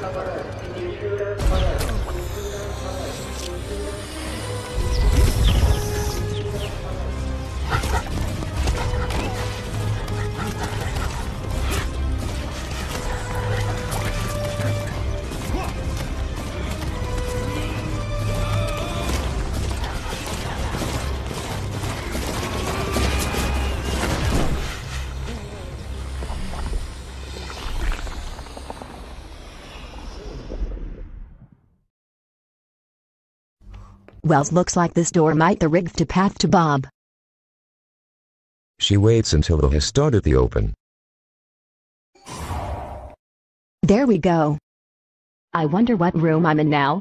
Well, looks like this door might the rig to path to Bob. She waits until it has started to open. There we go. I wonder what room I'm in now.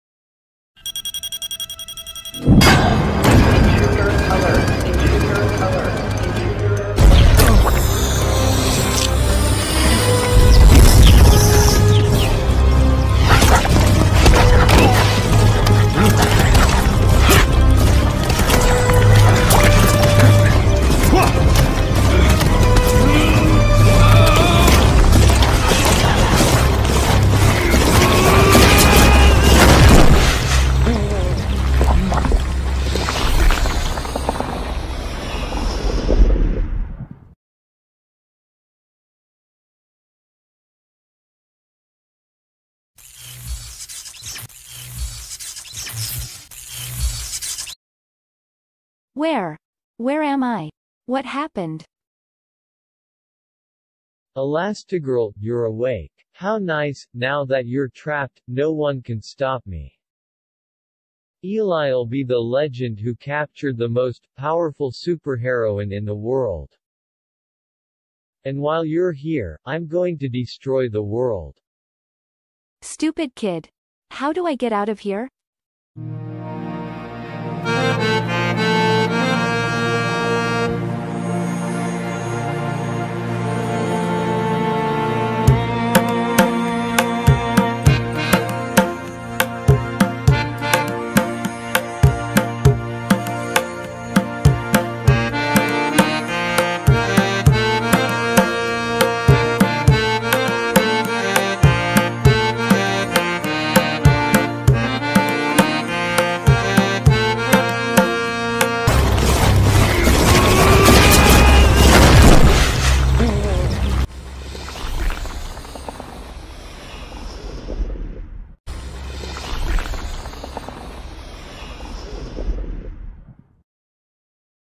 Where am I? What happened? Elastigirl, you're awake. How nice, now that you're trapped, no one can stop me. Eli'll be the legend who captured the most powerful superheroine in the world. And while you're here, I'm going to destroy the world. Stupid kid. How do I get out of here?